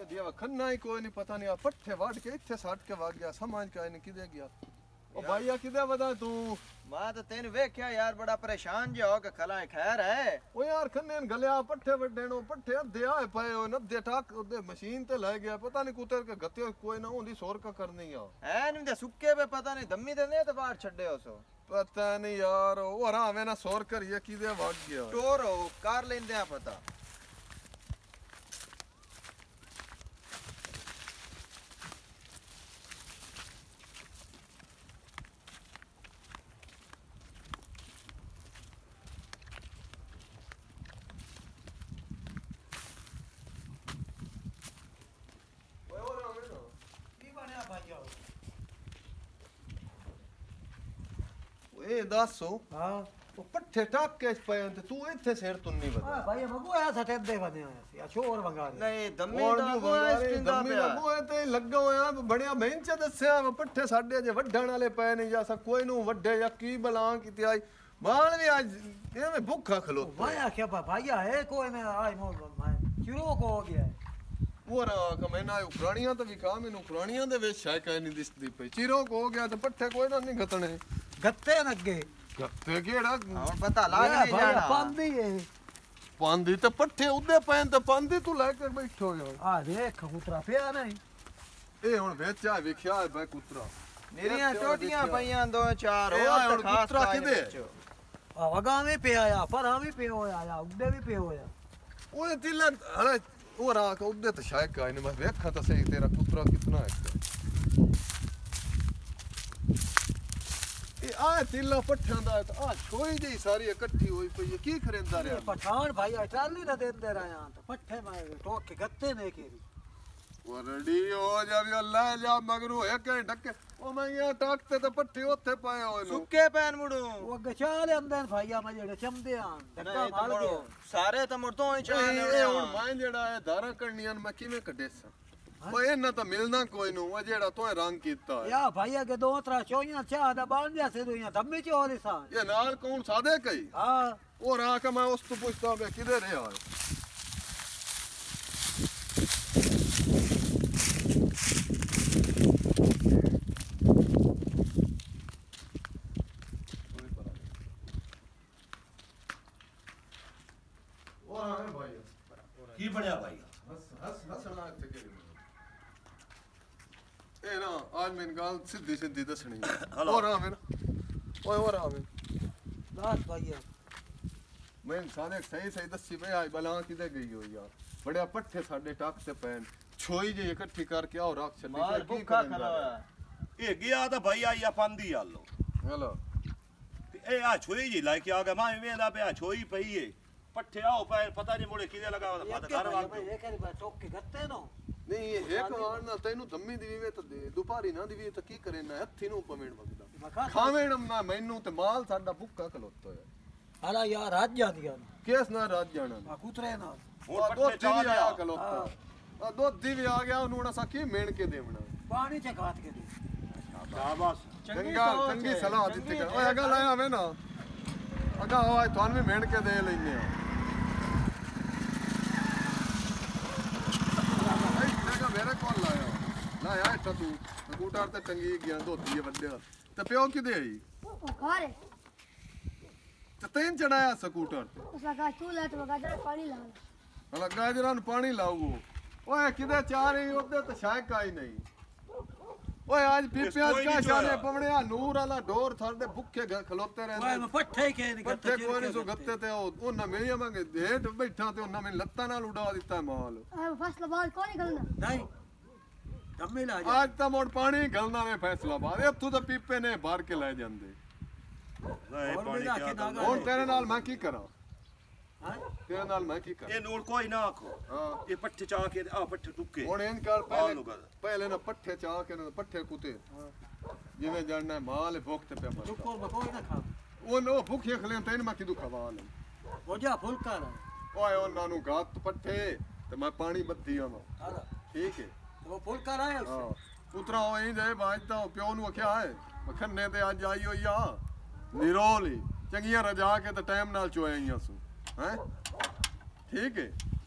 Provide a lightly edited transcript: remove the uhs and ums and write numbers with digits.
ये दिया खन्ना ही कोई नहीं पता नहीं पट्ठे वाट के इत्थे साट के भाग गया समझ के नहीं किदे गया ओ भाईया किदे बता तू मैं तो तेन वेख्या यार बड़ा परेशान जो हो के खला खैर है ओ यार खन्ने न गलिया पट्ठे वडेनो पट्ठे अद्धे आए पए ओ नद्धे टाक ओदे मशीन ते ले गया पता नहीं कुतर के गत्ते कोई ना होंदी सोर का करनी है नहीं दे सुक्के पे पता नहीं दम्मी दे ने तो बाहर छड्डे हो सो पता नहीं यार ओ हरावे ना सोर करिए किदे भाग गया टोरो कार लेंदे आ पता ए दसो हां वो पट्ठे टाक के पे ते तू इथे शेर तुन नहीं बता हां भाई मगो आया सटे दे बने या छोर वंगा नहीं दम्मी दा वो स्टिंदा पे वो ते लगा होया बढ़िया बेंच दसया पट्ठे साडे जे वढण वाले पे नहीं जा कोई नु वड्डे या की बला कीती आई माल भी आज ये में भूखा खलो भाई क्या भाई है कोई ने आई मोल चिरो को हो गया वो रा कमेना उखराणियां तो विखा मेनू उखराणियां दे विच है काई नहीं दिसदी पे चिरो को हो गया तो पट्ठे कोई ना नहीं गतने गत्ते न अगे गत्ते केड़ा और पता लाग नहीं जाना पांदी है पांदी ते पट्ठे उदे पैन ते पांदी तू लेके बैठो यार आ देख कुतरा पिया नहीं ए हुन वेचा विख्या है भाई कुतरा मेरियां टोटियां पईयां दो चार और कुतरा किदे आ वगा में पे आया पर हम भी पे होया उदे भी पे होया ओए तिला अरे वो रा के उदे तो शायद का नहीं मैं देखा तो सही तेरा कुतरा कितना है आ तिल्ला पट्ठा दा आ छोई जी सारी इकट्ठी होई पई की खरेंदा रे पठान भाई ट्राली ना देंदे रहा तो पट्ठे में टोक के गत्ते ने केरी वरडी हो जब अल्लाह जा मगरू एक ढके ओ मैं यहां टाकते तो पट्ठे ओथे पाए होए सुक्के पैन मुड़ू वो गचाले अंदर भाईया मैं जेड़े चमदे आन धक्का मार गया सारे तो मुड़ तो ही चाहने ए हुन मैं जेड़ा है धारा करनियां मैं किवें कढेसा ओए ना तो मिलना कोई नु ओ जेड़ा तोए रंग कीता है या भैया के दो त्रा चोइयां चाह दा बांध जा से दुनिया धम्मी चोरी सा ये नाल कौन सादे कई हां ओ राख मैं उस तो पूछता मैं किधर है यार ओ हां भाई की बढ़िया भाई हसना ते ए ना आज मैंने गाल सीधी सीधी दसनी और आ मेरा ओए और आ मेरा दास भैया मैं सारे सही सही दसी पे आज बला किदे गई हो यार बड़े पट्ठे साडे टाक से पैन छोई जे इकट्ठी करके आओ राख छड़ी माल भूखा खला ए गया तो भाई आई पांदी आलो हेलो ए आ छोई जी लाइक आ गया मैं वेंदा पे आ छोई पई है पट्ठे आओ पे पता नहीं मोड़े किदे लगा घर वाल भाई एक बार टोक के गत्ते नो नहीं ये एक वार ना तैनू धम्मी दीवे तो दे दुपारी ना दीवे तो की करे ना हथी नु पमेण वगदा खावेण ना मैनू ते माल साडा भुक्का खलोतो है हाला यार राज जा दिया केस ना राज जाना आ कुतरे ना और दो पट्ठे दीवे आया चाह खलोता आ दो दीवे आ गया उन्होंने सा की मेण के देवना पानी चकात के दे शाबाश चंगी सलाह दित्ती कर ओए अगा लाया वे ना अगा हो आज थान भी मेण के दे लेने मेरे कौन लाया लाया इट्टा तू स्कूटर ते टंगी गया धोती है वड्डे ते प्यो किदे आई घरे ते तैन चढ़ाया स्कूटर ते उस लगा चूल्हा तो गाजर पानी ला हला गाजरां पानी लाऊगो ओए किदे चाह रही ओदे तो शायक आई नहीं ओए आज पीपिया का शाने पवणिया नूर वाला डोर थारे भुखे खलोते रहंदे ओए मैं पट्ठे के नहीं पट्ठे कोई नहीं सो गत्ते ते ओ ना मेरिया मांगे हेठ बैठा ते ओना मैं लत्ता नाल उड़ा दिता माल फसल बाद कौन निकलना नहीं धम्मी ला आज तो मोड़ पानी गलना में फैसलाबाद इत्थों तो पीपे ने भर के ले जांदे और भी ला के दागा हुन तेरे नाल मैं की करा हां तेरे नाल मैं की करा ए नोट कोई ना आखो हां ये पट्ठे चाह के आ पट्ठे टुक्के हुन इन कर पहले ना पट्ठे चाह के ना पट्ठे कुते जिवें जानना माल भोगते पे मर टुक्को में कोई ना खा ओ नो भूखे खले तैन मैं किदू खवा ले हो जा फुलका रहा ओए ओना नु गात पट्ठे ते मैं पानी बत्ती आवा हां ठीक है वो फुलका रहा है हां पुत्रा होई जे बाजता प्यो नु आख्या है खन्ने ते आज आई होई आ निरोली चंगियां रजा के ते टाइम नाल चोए आईयां सु हैं ठीक है